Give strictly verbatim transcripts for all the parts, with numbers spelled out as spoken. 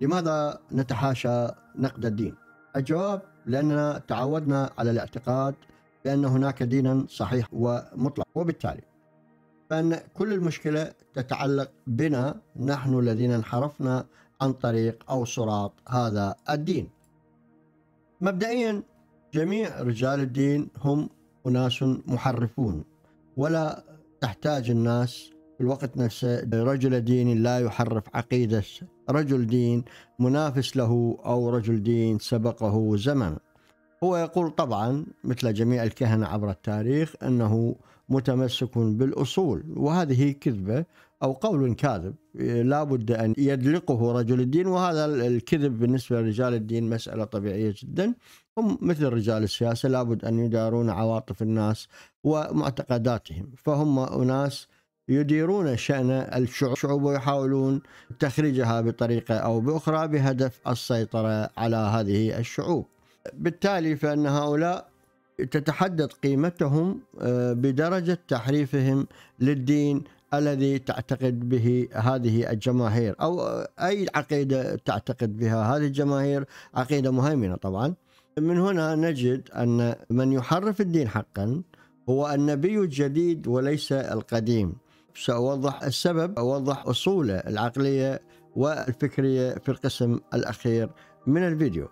لماذا نتحاشى نقد الدين؟ الجواب لأننا تعودنا على الاعتقاد بأن هناك دينا صحيح ومطلق، وبالتالي فإن كل المشكلة تتعلق بنا نحن الذين انحرفنا عن طريق أو صراط هذا الدين. مبدئيا جميع رجال الدين هم أناس محرفون، ولا تحتاج الناس في الوقت نفسه رجل دين لا يحرف عقيدة رجل دين منافس له أو رجل دين سبقه زمن. هو يقول طبعا مثل جميع الكهنة عبر التاريخ أنه متمسك بالأصول، وهذه كذبة أو قول كاذب لا بد أن يدلقه رجل الدين، وهذا الكذب بالنسبة لرجال الدين مسألة طبيعية جدا. هم مثل رجال السياسة لا بد أن يدارون عواطف الناس ومعتقداتهم، فهم أناس يديرون شأن الشعوب ويحاولون تخريجها بطريقة أو بأخرى بهدف السيطرة على هذه الشعوب. بالتالي فإن هؤلاء تتحدد قيمتهم بدرجة تحريفهم للدين الذي تعتقد به هذه الجماهير، أو أي عقيدة تعتقد بها هذه الجماهير، عقيدة مهيمنة طبعا. من هنا نجد أن من يحرف الدين حقا هو النبي الجديد وليس القديم. سأوضح السبب، أوضح أصوله العقلية والفكرية في القسم الأخير من الفيديو.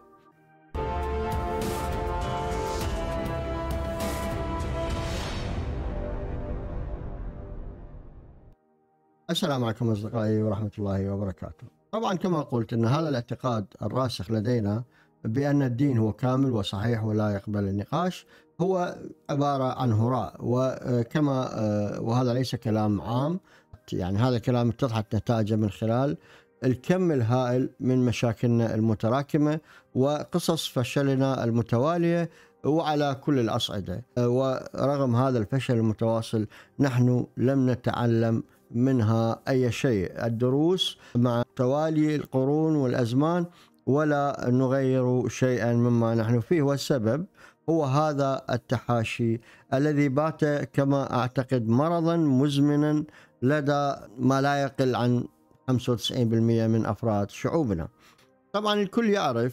السلام عليكم أصدقائي ورحمة الله وبركاته. طبعا كما قلت أن هذا الاعتقاد الراسخ لدينا بأن الدين هو كامل وصحيح ولا يقبل النقاش هو عبارة عن هراء، وكما وهذا ليس كلام عام، يعني هذا الكلام اتضحت نتائجه من خلال الكم الهائل من مشاكلنا المتراكمة وقصص فشلنا المتوالية وعلى كل الأصعدة. ورغم هذا الفشل المتواصل نحن لم نتعلم منها أي شيء، الدروس مع توالي القرون والأزمان، ولا نغير شيئا مما نحن فيه. والسبب هو هذا التحاشي الذي بات كما أعتقد مرضا مزمنا لدى ما لا يقل عن خمسة وتسعين بالمئة من أفراد شعوبنا. طبعا الكل يعرف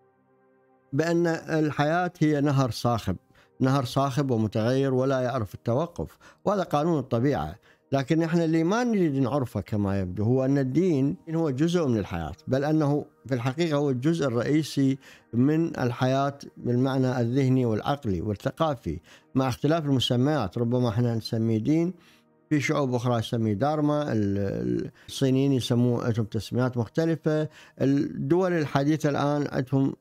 بأن الحياة هي نهر صاخب، نهر صاخب ومتغير ولا يعرف التوقف، وهذا قانون الطبيعة. لكن احنا اللي ما نريد نعرفه كما يبدو هو أن الدين هو جزء من الحياة، بل أنه في الحقيقة هو الجزء الرئيسي من الحياة بالمعنى الذهني والعقلي والثقافي، مع اختلاف المسميات. ربما احنا نسميه دين، في شعوب أخرى يسميه دارما، الصينيين يسموه عندهم تسميات مختلفة، الدول الحديثة الآن عندهم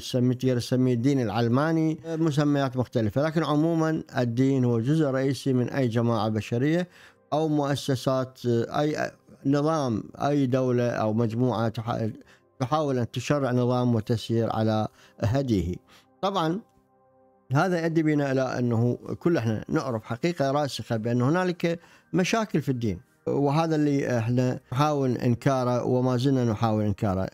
يسميه الدين العلماني، مسميات مختلفة. لكن عموما الدين هو جزء رئيسي من أي جماعة بشرية أو مؤسسات، أي نظام، أي دولة أو مجموعة تحاول أن تشرع نظام وتسير على هديه. طبعا هذا يؤدي بنا إلى أنه كل احنا نعرف حقيقة راسخة بأن هنالك مشاكل في الدين، وهذا اللي احنا نحاول إنكاره وما زلنا نحاول إنكاره.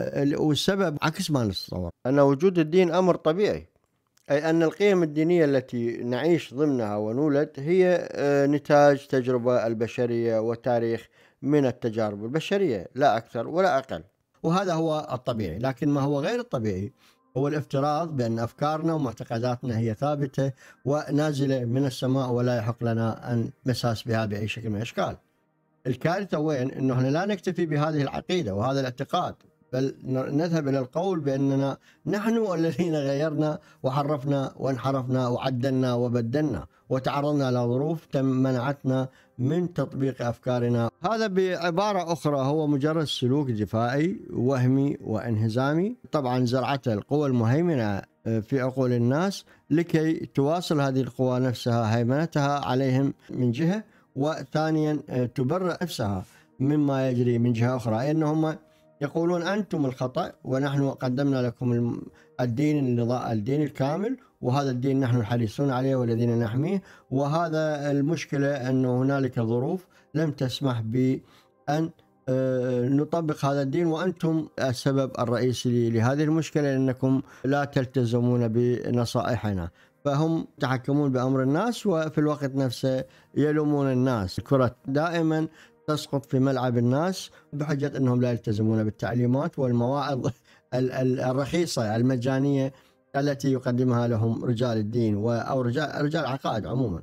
والسبب عكس ما نتصور، أن وجود الدين أمر طبيعي، أي أن القيم الدينية التي نعيش ضمنها ونولد هي نتاج تجربة البشرية وتاريخ من التجارب البشرية، لا أكثر ولا أقل، وهذا هو الطبيعي. لكن ما هو غير الطبيعي هو الافتراض بأن أفكارنا ومعتقداتنا هي ثابتة ونازلة من السماء ولا يحق لنا أن نساس بها بأي شكل من الأشكال. الكارثة وين؟ أنه احنا لا نكتفي بهذه العقيدة وهذا الاعتقاد، بل نذهب إلى القول بأننا نحن الذين غيرنا وحرفنا وانحرفنا وعدلنا وبدلنا وتعرضنا لظروف منعتنا من تطبيق أفكارنا. هذا بعبارة أخرى هو مجرد سلوك دفاعي وهمي وانهزامي، طبعا زرعته القوى المهيمنة في عقول الناس لكي تواصل هذه القوى نفسها هيمنتها عليهم من جهة، وثانيا تبرئ نفسها مما يجري من جهة أخرى، إنهم يقولون أنتم الخطأ ونحن قدمنا لكم الدين الدين الكامل، وهذا الدين نحن الحريصون عليه والذين نحميه. وهذا المشكلة أن هنالك ظروف لم تسمح بأن نطبق هذا الدين، وأنتم السبب الرئيسي لهذه المشكلة لأنكم لا تلتزمون بنصائحنا. فهم يتحكمون بأمر الناس وفي الوقت نفسه يلومون الناس. الكرة دائما تسقط في ملعب الناس بحجة أنهم لا يلتزمون بالتعليمات والمواعظ الرخيصة المجانية التي يقدمها لهم رجال الدين أو رجال رجال العقائد عموما.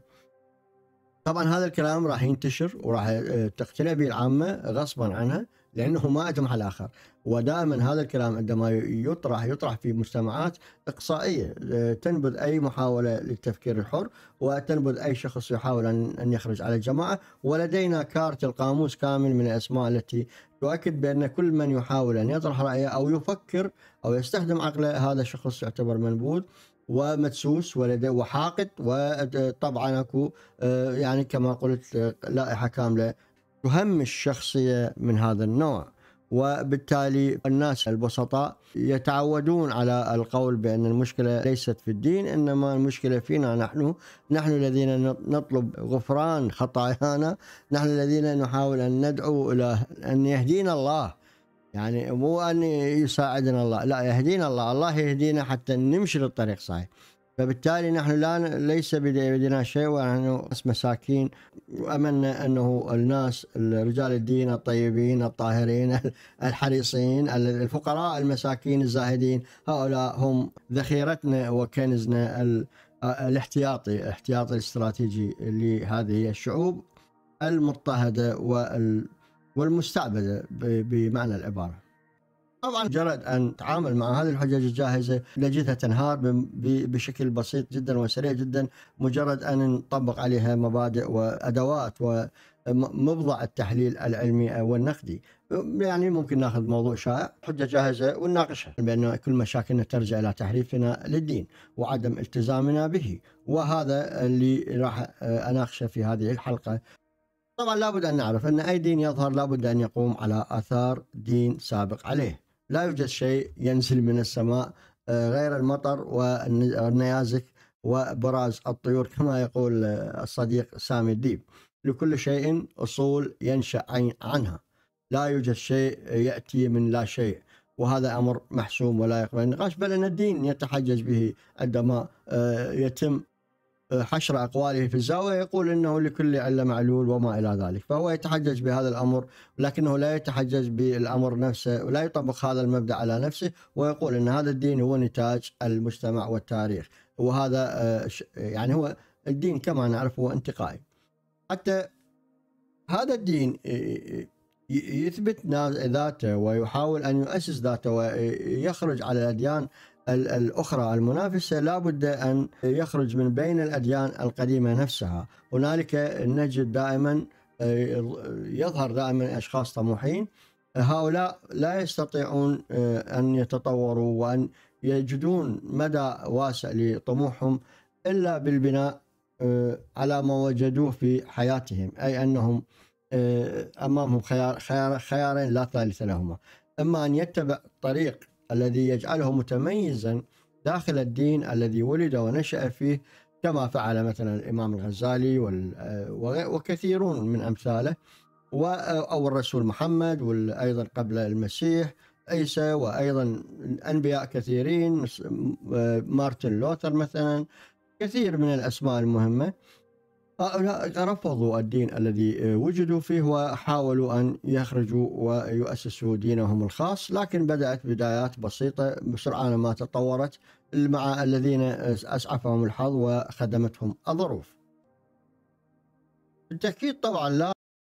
طبعا هذا الكلام راح ينتشر وراح تقتنع به العامة غصبا عنها، لأنه ما عندهم حل آخر. ودائما هذا الكلام عندما يطرح يطرح في مجتمعات إقصائية تنبذ أي محاولة للتفكير الحر، وتنبذ أي شخص يحاول أن يخرج على الجماعة. ولدينا كارت القاموس كامل من الأسماء التي تؤكد بأن كل من يحاول أن يطرح رأيه أو يفكر أو يستخدم عقله هذا الشخص يعتبر منبوذ ومدسوس ولديه وحاقد. وطبعا اكو يعني كما قلت لائحة كاملة تهمش شخصية من هذا النوع. وبالتالي الناس البسطاء يتعودون على القول بأن المشكلة ليست في الدين، إنما المشكلة فينا نحن نحن الذين نطلب غفران خطايانا، نحن الذين نحاول أن ندعو إلى أن يهدينا الله، يعني مو أن يساعدنا الله، لا يهدينا الله، الله يهدينا حتى نمشي للطريق صحيح. فبالتالي نحن لا ليس بيدنا شيء ونحن مساكين. وأمنا أنه الناس رجال الدين الطيبين الطاهرين الحريصين الفقراء المساكين الزاهدين هؤلاء هم ذخيرتنا وكنزنا الاحتياطي الاحتياطي الاستراتيجي لهذه الشعوب المضطهدة والمستعبدة بمعنى العبارة. طبعا مجرد أن نتعامل مع هذه الحجج الجاهزة نجدها تنهار بشكل بسيط جدا وسريع جدا، مجرد أن نطبق عليها مبادئ وأدوات ومبضع التحليل العلمي والنقدي. يعني ممكن ناخذ موضوع شائع حجة جاهزة ونناقشها بأن كل مشاكلنا ترجع إلى تحريفنا للدين وعدم التزامنا به، وهذا اللي راح أناقشه في هذه الحلقة. طبعا لابد أن نعرف أن أي دين يظهر لابد أن يقوم على آثار دين سابق عليه. لا يوجد شيء ينزل من السماء غير المطر والنيازك وبراز الطيور كما يقول الصديق سامي الديب. لكل شيء أصول ينشأ عنها، لا يوجد شيء يأتي من لا شيء، وهذا أمر محسوم ولا يقبل النقاش. بل أن الدين يتحجج به عندما يتم حشر أقواله في الزاوية يقول إنه لكل علة معلول وما إلى ذلك، فهو يتحجج بهذا الأمر لكنه لا يتحجج بالأمر نفسه ولا يطبق هذا المبدأ على نفسه، ويقول إن هذا الدين هو نتاج المجتمع والتاريخ. وهذا يعني هو الدين كما نعرف هو انتقائي. حتى هذا الدين يثبت ذاته ويحاول أن يؤسس ذاته ويخرج على الأديان الأخرى المنافسة، لا بد أن يخرج من بين الأديان القديمة نفسها. هنالك نجد دائما يظهر دائما أشخاص طموحين، هؤلاء لا يستطيعون أن يتطوروا وأن يجدون مدى واسع لطموحهم إلا بالبناء على ما وجدوه في حياتهم، أي أنهم أمامهم خيار خيار خيارين لا ثالث لهما: إما أن يتبع طريق الذي يجعله متميزا داخل الدين الذي ولد ونشأ فيه، كما فعل مثلا الإمام الغزالي وكثيرون من أمثاله، أو الرسول محمد، وأيضا قبل المسيح عيسى، وأيضا أنبياء كثيرين مارتن لوثر مثلا، كثير من الأسماء المهمة. هؤلاء رفضوا الدين الذي وجدوا فيه وحاولوا أن يخرجوا ويؤسسوا دينهم الخاص، لكن بدأت بدايات بسيطة بسرعان ما تطورت مع الذين أسعفهم الحظ وخدمتهم الظروف. بالتأكيد طبعا لا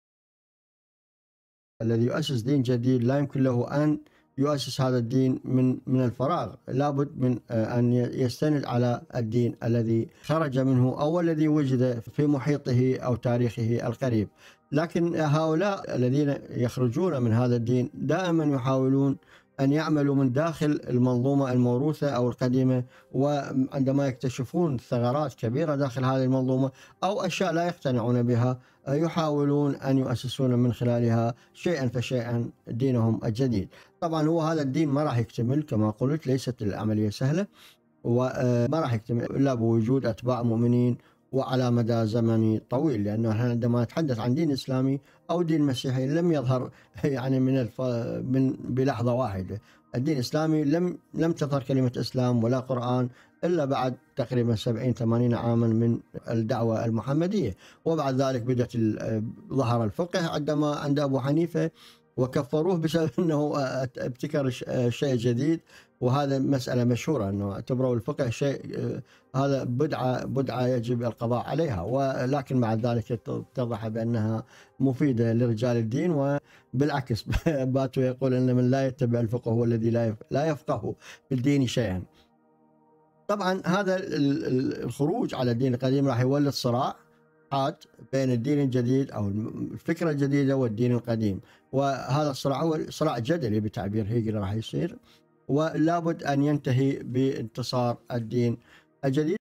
الذي يؤسس دين جديد لا يمكن له أن يؤسس هذا الدين من من الفراغ، لابد من أن يستند على الدين الذي خرج منه أو الذي وجد في محيطه أو تاريخه القريب. لكن هؤلاء الذين يخرجون من هذا الدين دائما يحاولون أن يعملوا من داخل المنظومة الموروثة أو القديمة، وعندما يكتشفون ثغرات كبيرة داخل هذه المنظومة أو أشياء لا يقتنعون بها يحاولون أن يؤسسون من خلالها شيئا فشيئا دينهم الجديد. طبعا هو هذا الدين ما راح يكتمل كما قلت، ليست العملية سهلة، وما راح يكتمل إلا بوجود أتباع مؤمنين وعلى مدى زمني طويل، لأنه عندما نتحدث عن دين إسلامي أو دين مسيحي لم يظهر يعني من الف... من بلحظة واحدة. الدين الإسلامي لم لم تظهر كلمة إسلام ولا قرآن إلا بعد تقريبا سبعين ثمانين عاما من الدعوة المحمدية. وبعد ذلك بدأت ظهر الفقه عندما عند أبو حنيفة وكفروه بسبب أنه ابتكر شيء جديد، وهذا مسألة مشهورة أنه اعتبروا الفقه شيء هذا بدعة بدعة يجب القضاء عليها، ولكن بعد ذلك اتضح بأنها مفيدة لرجال الدين، وبالعكس باتوا يقول أن من لا يتبع الفقه هو الذي لا يفقه في الدين شيئا. طبعا هذا الخروج على الدين القديم راح يولد صراع حاد بين الدين الجديد أو الفكرة الجديدة والدين القديم، وهذا الصراع هو صراع جدلي بتعبير هيجل راح يصير، ولابد أن ينتهي بانتصار الدين الجديد.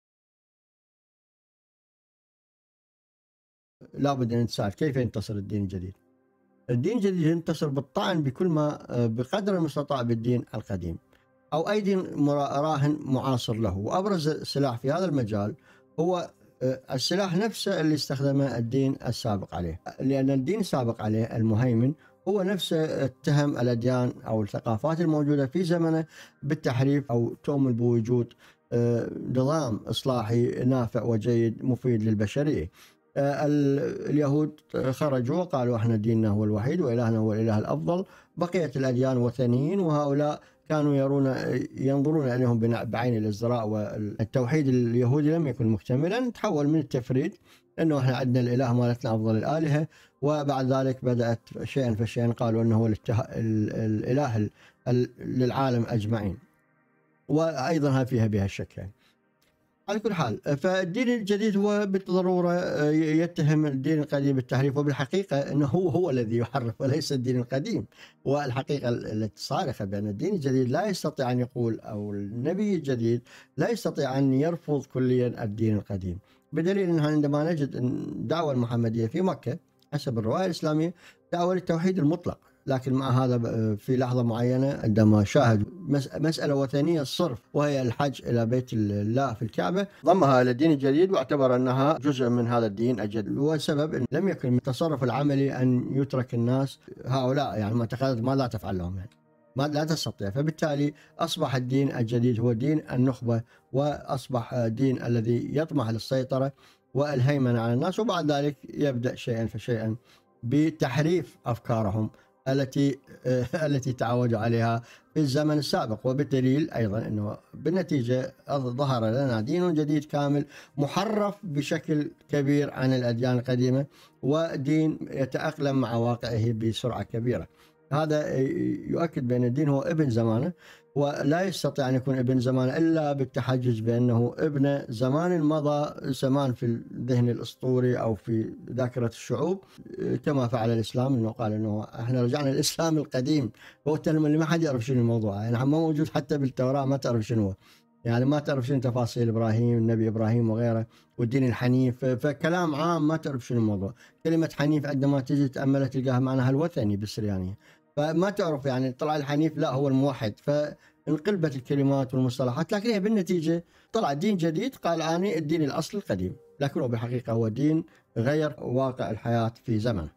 لابد أن نتساءل كيف ينتصر الدين الجديد؟ الدين الجديد ينتصر بالطعن بكل ما بقدر المستطاع بالدين القديم أو أي دين راهن معاصر له. وأبرز سلاح في هذا المجال هو السلاح نفسه اللي استخدمه الدين السابق عليه، لأن الدين السابق عليه المهيمن هو نفسه اتهم الأديان أو الثقافات الموجودة في زمنه بالتحريف أو تؤمل بوجود نظام إصلاحي نافع وجيد مفيد للبشرية. اليهود خرجوا وقالوا احنا ديننا هو الوحيد وإلهنا هو الإله الأفضل، بقية الأديان وثنيين، وهؤلاء كانوا يرون ينظرون إليهم بعين الازدراء، والتوحيد اليهودي لم يكن مكتملا، تحول من التفريد انه احنا عندنا الاله مالتنا افضل الالهه، وبعد ذلك بدات شيئا فشيئا قالوا انه هو الاله للعالم اجمعين، وايضا فيها بها الشك يعني. على كل حال، فالدين الجديد هو بالضروره يتهم الدين القديم بالتحريف، وبالحقيقه انه هو هو الذي يحرف وليس الدين القديم. والحقيقه التي صارخه بان الدين الجديد لا يستطيع ان يقول، او النبي الجديد لا يستطيع ان يرفض كليا الدين القديم، بدليل ان عندما نجد الدعوه المحمديه في مكه حسب الروايه الاسلاميه دعوه للتوحيد المطلق، لكن مع هذا في لحظة معينة عندما شاهد مسألة وثنية الصرف وهي الحج إلى بيت الله في الكعبة ضمها إلى الدين الجديد واعتبر أنها جزء من هذا الدين الجديد، والسبب أن لم يكن من التصرف العملي أن يترك الناس هؤلاء يعني معتقدات ما لا تفعل لهم يعني ما لا تستطيع، فبالتالي أصبح الدين الجديد هو دين النخبة، وأصبح الدين الذي يطمح للسيطرة والهيمنة على الناس، وبعد ذلك يبدأ شيئا فشيئا بتحريف أفكارهم التي التي تعودوا عليها في الزمن السابق. وبالدليل أيضا أنه بالنتيجة ظهر لنا دين جديد كامل محرف بشكل كبير عن الأديان القديمة، ودين يتأقلم مع واقعه بسرعة كبيرة. هذا يؤكد بأن الدين هو ابن زمانه، ولا يستطيع أن يكون ابن زمانه إلا بالتحجج بأنه ابن زمان مضى، زمان في الذهن الأسطوري أو في ذاكرة الشعوب، كما فعل الإسلام أنه قال أنه احنا رجعنا للإسلام القديم، هو التلم اللي ما حد يعرف شنو الموضوع يعني، ما موجود حتى بالتوراة، ما تعرف شنو هو يعني، ما تعرف شنو تفاصيل إبراهيم النبي إبراهيم وغيره، والدين الحنيف، فكلام عام ما تعرف شنو الموضوع. كلمة حنيف عندما تجي تأملها تلقاها معناها الوثني بالسريانية، فما تعرف يعني طلع الحنيف لا هو الموحد، فانقلبت الكلمات والمصطلحات، لكن هي بالنتيجة طلع دين جديد قال أنا الدين الأصل القديم، لكنه بالحقيقة هو دين غير واقع الحياة في زمنه.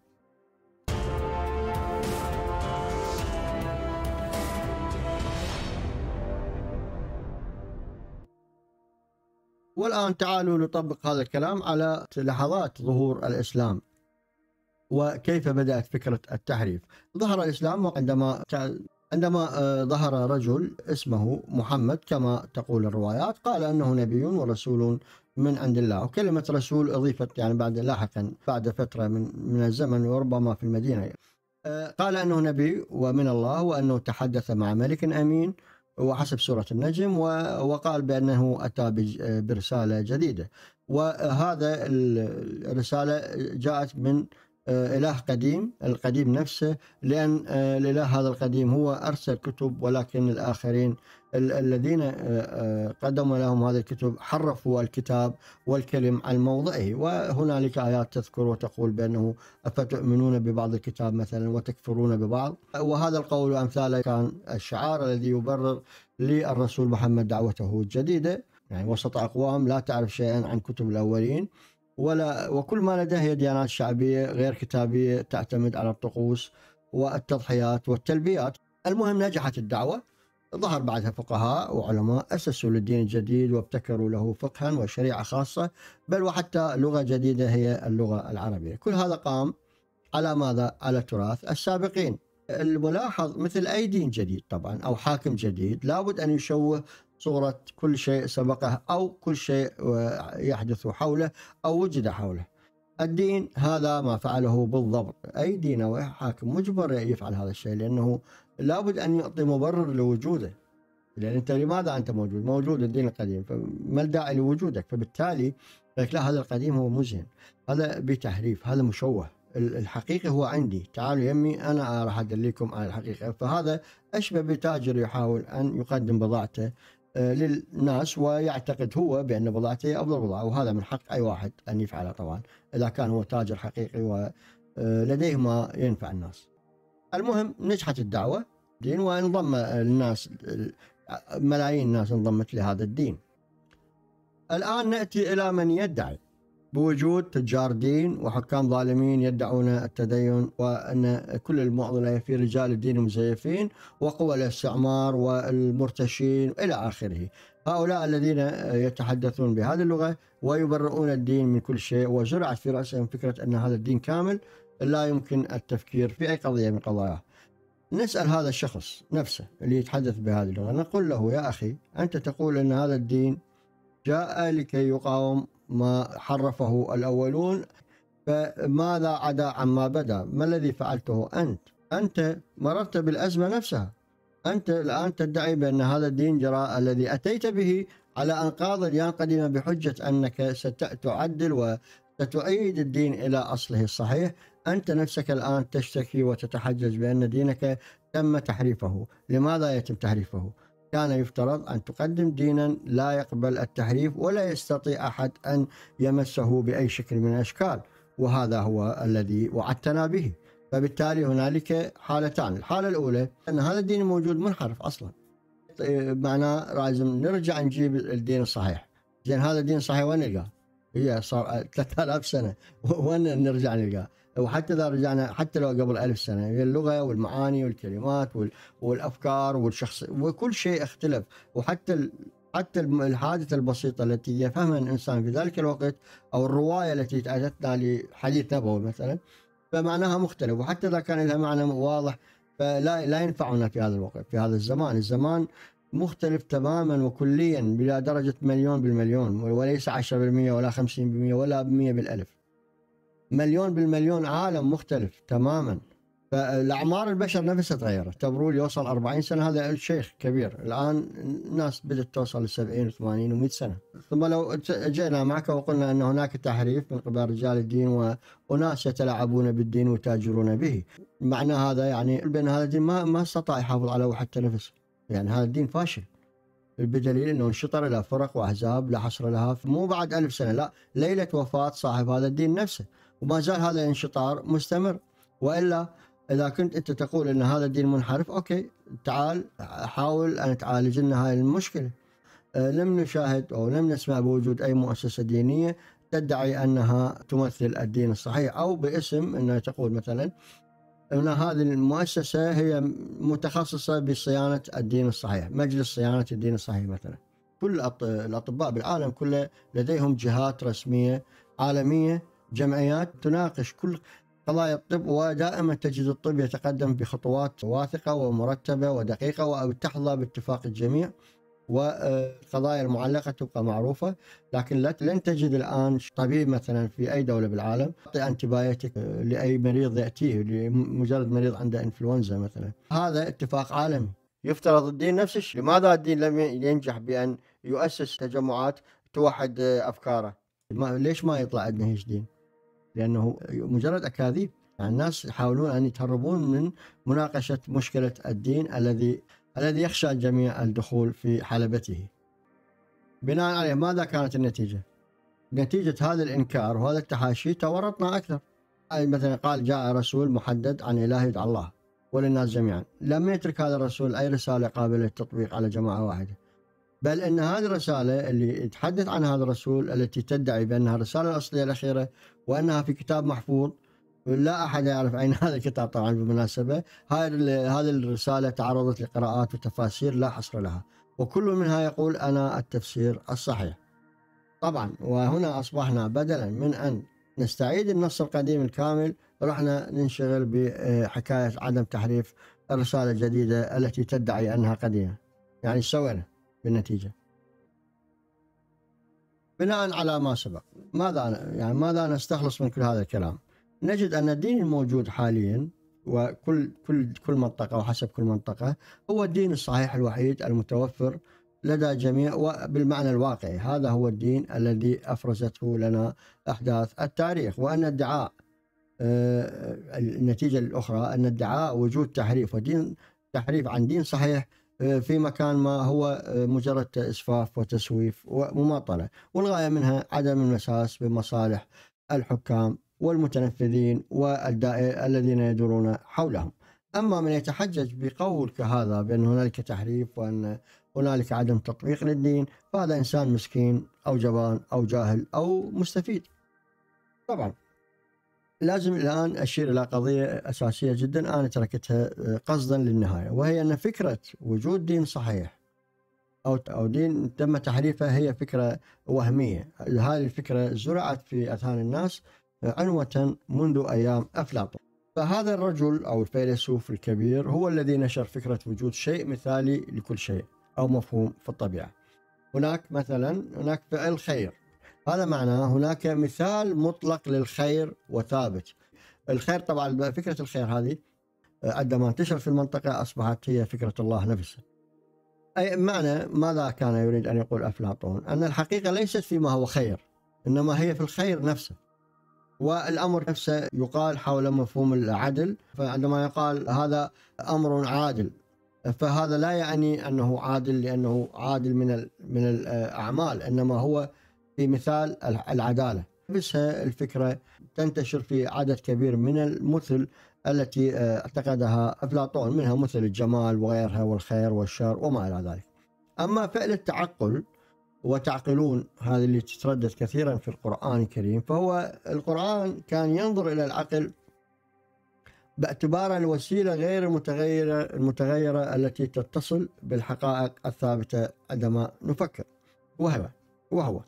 والآن تعالوا نطبق هذا الكلام على لحظات ظهور الإسلام وكيف بدأت فكرة التحريف. ظهر الإسلام عندما عندما ظهر رجل اسمه محمد كما تقول الروايات، قال أنه نبي ورسول من عند الله، وكلمة رسول أضيفت يعني بعد لاحقا بعد فترة من من الزمن وربما في المدينة. قال أنه نبي ومن الله، وأنه تحدث مع ملك أمين وحسب سورة النجم، وقال بأنه أتى برسالة جديدة، وهذا الرسالة جاءت من إله قديم، القديم نفسه، لأن الإله هذا القديم هو أرسل كتب، ولكن الآخرين الذين قدموا لهم هذه الكتب حرفوا الكتاب والكلم عن موضعه. وهنالك آيات تذكر وتقول بأنه أفتؤمنون ببعض الكتاب مثلا وتكفرون ببعض، وهذا القول وأمثاله كان الشعار الذي يبرر للرسول محمد دعوته الجديدة، يعني وسط أقوام لا تعرف شيئا عن كتب الأولين، ولا وكل ما لديه هي ديانات شعبية غير كتابية تعتمد على الطقوس والتضحيات والتلبيات. المهم نجحت الدعوة، ظهر بعدها فقهاء وعلماء أسسوا للدين الجديد وابتكروا له فقها وشريعة خاصة، بل وحتى لغة جديدة هي اللغة العربية. كل هذا قام على ماذا؟ على تراث السابقين. الملاحظ مثل أي دين جديد طبعا أو حاكم جديد لابد أن يشوه صورة كل شيء سبقه أو كل شيء يحدث حوله أو وجد حوله. الدين هذا ما فعله بالضبط. أي دين أو حاكم مجبر يفعل هذا الشيء، لأنه لابد أن يعطي مبرر لوجوده. لأن أنت لماذا أنت موجود؟ موجود الدين القديم، فما الداعي لوجودك؟ فبالتالي لا، هذا القديم هو مزين، هذا بتحريف، هذا مشوه. الحقيقة هو عندي، تعالوا يمي أنا راح أدليكم على الحقيقة. فهذا أشبه بتاجر يحاول أن يقدم بضاعته للناس ويعتقد هو بأن بضاعته أفضل بضاعة، وهذا من حق أي واحد أن يفعله طبعا إذا كان هو تاجر حقيقي ولديه ما ينفع الناس. المهم نجحت الدعوة دين وانضم الناس، ملايين الناس انضمت لهذا الدين. الآن نأتي إلى من يدعي بوجود تجار دين وحكام ظالمين يدعون التدين، وأن كل المعضلة في رجال الدين المزيفين وقوى الاستعمار والمرتشين إلى آخره. هؤلاء الذين يتحدثون بهذه اللغة ويبرئون الدين من كل شيء، وزرعت في رأسهم فكرة أن هذا الدين كامل لا يمكن التفكير في أي قضية من قضاياه. نسأل هذا الشخص نفسه اللي يتحدث بهذه اللغة، نقول له يا أخي أنت تقول أن هذا الدين جاء لكي يقاوم ما حرفه الأولون، فماذا عدا عما بدأ؟ ما الذي فعلته أنت؟ أنت مررت بالأزمة نفسها. أنت الآن تدعي بأن هذا الدين جرى الذي أتيت به على أنقاض أديان قديمة بحجة أنك ستعدل وستعيد الدين إلى أصله الصحيح. أنت نفسك الآن تشتكي وتتحجج بأن دينك تم تحريفه. لماذا يتم تحريفه؟ كان يفترض أن تقدم دينا لا يقبل التحريف ولا يستطيع أحد أن يمسه بأي شكل من الأشكال، وهذا هو الذي وعدتنا به. فبالتالي هنالك حالتان. الحالة الأولى أن هذا الدين الموجود منحرف أصلا، معناه لازم نرجع نجيب الدين الصحيح. زين هذا الدين الصحيح وين نلقاه؟ هي صار ثلاثة آلاف سنة، وين نرجع نلقاه؟ وحتى إذا رجعنا حتى لو قبل ألف سنة، هي اللغة والمعاني والكلمات والأفكار والشخص وكل شيء اختلف. وحتى حتى الحادثة البسيطة التي يفهمها الإنسان في ذلك الوقت أو الرواية التي أتتنا لحديث نبوي مثلا فمعناها مختلف، وحتى إذا كان لها معنى واضح فلا لا ينفعنا في هذا الوقت في هذا الزمان. الزمان مختلف تماما وكليا بلا درجة مليون بالمليون، وليس عشرة بالمئة ولا خمسين بالمئة ولا مئة بالألف، مليون بالمليون. عالم مختلف تماما. فالأعمار البشر نفسها تغيرت. تبرول يوصل أربعين سنة، هذا الشيخ كبير. الآن الناس بدأت توصل لسبعين وثمانين ومئة سنة. ثم لو جئنا معك وقلنا أن هناك تحريف من قبل رجال الدين وناس يتلاعبون بالدين ويتاجرون به، معنى هذا يعني بأن هذا الدين ما ما استطاع يحافظ على حتى نفسه، يعني هذا الدين فاشل. بدليل أنه انشطر إلى فرق وأحزاب لا حصر لها، مو بعد ألف سنة، لا، ليلة وفاة صاحب هذا الدين نفسه، وما زال هذا الانشطار مستمر. وإلا إذا كنت أنت تقول أن هذا الدين منحرف، أوكي تعال حاول أن تعالج لنا هاي المشكلة. أه لم نشاهد أو لم نسمع بوجود أي مؤسسة دينية تدعي أنها تمثل الدين الصحيح، أو باسم أنها تقول مثلا أن هذه المؤسسة هي متخصصة بصيانة الدين الصحيح، مجلس صيانة الدين الصحيح مثلا. كل الأطباء بالعالم كله لديهم جهات رسمية عالمية، جمعيات تناقش كل قضايا الطب، ودائما تجد الطب يتقدم بخطوات واثقة ومرتبة ودقيقة وتحظى باتفاق الجميع، والقضايا المعلقة تبقى معروفة. لكن لن تجد الآن طبيب مثلا في أي دولة بالعالم يعطي أنتيبيوتيك لأي مريض يأتيه، لمجرد مريض عنده إنفلونزا مثلا. هذا اتفاق عالمي. يفترض الدين نفس الشيء. لماذا الدين لم ينجح بأن يؤسس تجمعات توحد أفكاره؟ ما ليش ما يطلع عندنا هيج دين؟ لأنه مجرد أكاذيب. يعني الناس يحاولون أن يتهربون من مناقشة مشكلة الدين الذي الذي يخشى الجميع الدخول في حلبته. بناء عليه ماذا كانت النتيجة؟ نتيجة هذا الإنكار وهذا التحاشي تورطنا أكثر. أي مثلا قال جاء رسول محدد عن إله يدعى الله وللناس جميعا، لم يترك هذا الرسول أي رسالة قابلة للتطبيق على جماعة واحدة، بل إن هذه الرسالة اللي يتحدث عن هذا الرسول التي تدعي بأنها الرسالة الأصلية الأخيرة وأنها في كتاب محفوظ لا أحد يعرف أين هذا الكتاب طبعا بالمناسبة. هذه الرسالة تعرضت لقراءات وتفاسير لا حصر لها، وكل منها يقول أنا التفسير الصحيح. طبعا وهنا أصبحنا بدلا من أن نستعيد النص القديم الكامل رحنا ننشغل بحكاية عدم تحريف الرسالة الجديدة التي تدعي أنها قديمة. يعني سوينا بالنتيجة. بناء على ما سبق، ماذا يعني ماذا نستخلص من كل هذا الكلام؟ نجد أن الدين الموجود حاليا وكل كل كل منطقة وحسب كل منطقة هو الدين الصحيح الوحيد المتوفر لدى جميع، وبالمعنى الواقعي هذا هو الدين الذي أفرزته لنا أحداث التاريخ. وأن ادعاء النتيجة الأخرى أن ادعاء وجود تحريف ودين تحريف عن دين صحيح في مكان ما هو مجرد إسفاف وتسويف ومماطلة، والغاية منها عدم المساس بمصالح الحكام والمتنفذين والدائرة الذين يدورون حولهم. أما من يتحجج بقول كهذا بأن هنالك تحريف وأن هنالك عدم تطبيق للدين، فهذا إنسان مسكين أو جبان أو جاهل أو مستفيد. طبعا لازم الآن أشير إلى قضية أساسية جدا أنا تركتها قصدا للنهاية، وهي أن فكرة وجود دين صحيح أو أو دين تم تحريفه هي فكرة وهمية. هذه الفكرة زرعت في أذهان الناس عنوة منذ أيام أفلاطون. فهذا الرجل أو الفيلسوف الكبير هو الذي نشر فكرة وجود شيء مثالي لكل شيء أو مفهوم في الطبيعة. هناك مثلا هناك فعل خير، هذا معناه هناك مثال مطلق للخير وثابت. الخير طبعا فكرة الخير هذه عندما انتشر في المنطقة أصبحت هي فكرة الله نفسه. أي معنى ماذا كان يريد أن يقول أفلاطون؟ أن الحقيقة ليست فيما هو خير، إنما هي في الخير نفسه. والأمر نفسه يقال حول مفهوم العدل، فعندما يقال هذا أمر عادل فهذا لا يعني أنه عادل لأنه عادل من من الأعمال، إنما هو في مثال العدالة. بس الفكرة تنتشر في عدد كبير من المثل التي اعتقدها أفلاطون، منها مثل الجمال وغيرها والخير والشر وما إلى ذلك. أما فعل التعقل وتعقلون هذه اللي تتردد كثيرا في القرآن الكريم، فهو القرآن كان ينظر إلى العقل باعتبار الوسيلة غير المتغيرة المتغيرة التي تتصل بالحقائق الثابتة عندما نفكر، وهو وهو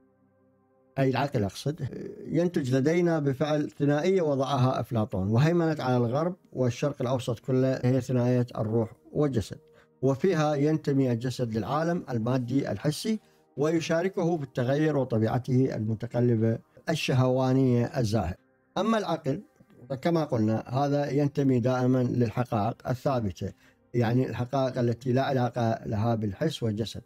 أي العقل أقصد ينتج لدينا بفعل ثنائية وضعها أفلاطون وهيمنت على الغرب والشرق الأوسط كله، هي ثنائية الروح والجسد، وفيها ينتمي الجسد للعالم المادي الحسي ويشاركه في التغير وطبيعته المتقلبة الشهوانية الزاهرة. أما العقل كما قلنا هذا ينتمي دائما للحقائق الثابتة، يعني الحقائق التي لا علاقة لها بالحس والجسد.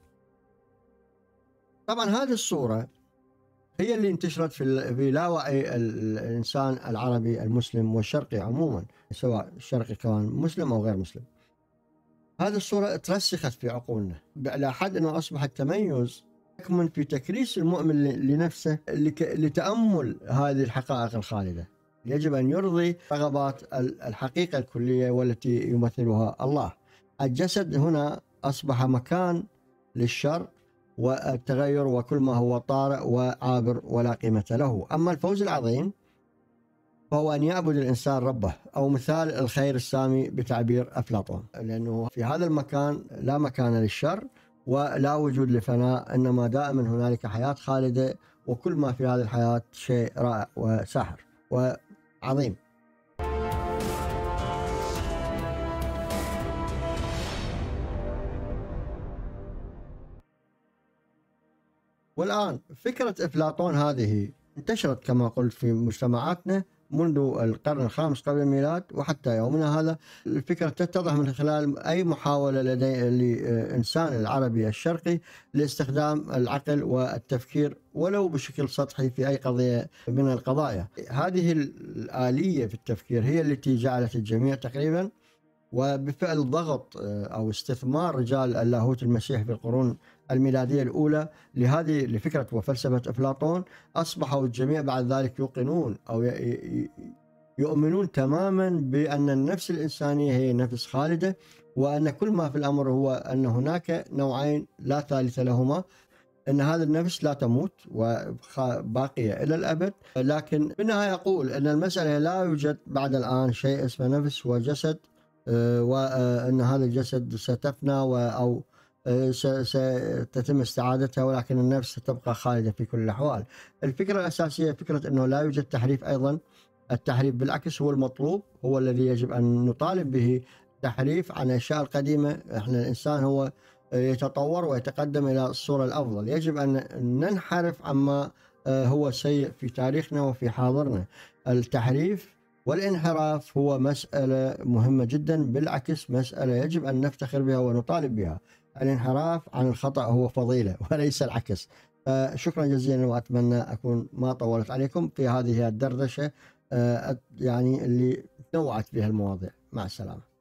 طبعا هذه الصورة هي اللي انتشرت في في لاوعي الإنسان العربي المسلم والشرقي عموما، سواء الشرقي كان مسلم أو غير مسلم. هذه الصورة ترسخت في عقولنا إلى حد أنه أصبح التميز يكمن في تكريس المؤمن لنفسه لتأمل هذه الحقائق الخالدة. يجب أن يرضي رغبات الحقيقة الكلية والتي يمثلها الله. الجسد هنا أصبح مكان للشر والتغير وكل ما هو طارئ وعابر ولا قيمة له. أما الفوز العظيم فهو أن يعبد الإنسان ربه، أو مثال الخير السامي بتعبير أفلاطون، لأنه في هذا المكان لا مكان للشر ولا وجود لفناء، إنما دائما هنالك حياة خالدة، وكل ما في هذه الحياة شيء رائع وساحر وعظيم. والآن فكرة أفلاطون هذه انتشرت كما قلت في مجتمعاتنا منذ القرن الخامس قبل الميلاد وحتى يومنا هذا. الفكرة تتضح من خلال أي محاولة لدي الإنسان العربي الشرقي لاستخدام العقل والتفكير ولو بشكل سطحي في أي قضية من القضايا. هذه الآلية في التفكير هي التي جعلت الجميع تقريبا وبفعل ضغط أو استثمار رجال اللاهوت المسيحي في القرون الميلادية الأولى لهذه لفكرة وفلسفة أفلاطون، أصبحوا الجميع بعد ذلك يوقنون أو يؤمنون تماما بأن النفس الإنسانية هي نفس خالدة، وأن كل ما في الأمر هو أن هناك نوعين لا ثالث لهما، أن هذه النفس لا تموت وباقية إلى الأبد. لكن بالنهاية أقول أن المسألة لا يوجد بعد الآن شيء اسمه نفس وجسد، وأن هذا الجسد ستفنى أو ستتم استعادتها، ولكن النفس ستبقى خالدة في كل الأحوال. الفكرة الأساسية فكرة أنه لا يوجد تحريف. أيضا التحريف بالعكس هو المطلوب، هو الذي يجب أن نطالب به، تحريف عن الأشياء القديمة. إحنا الإنسان هو يتطور ويتقدم إلى الصورة الأفضل، يجب أن ننحرف عما هو سيء في تاريخنا وفي حاضرنا. التحريف والانحراف هو مسألة مهمة جدا، بالعكس مسألة يجب أن نفتخر بها ونطالب بها. الانحراف عن الخطأ هو فضيلة وليس العكس. شكرا جزيلا، وأتمنى أكون ما طولت عليكم في هذه الدردشة يعني اللي نوعت بها المواضيع. مع السلامة.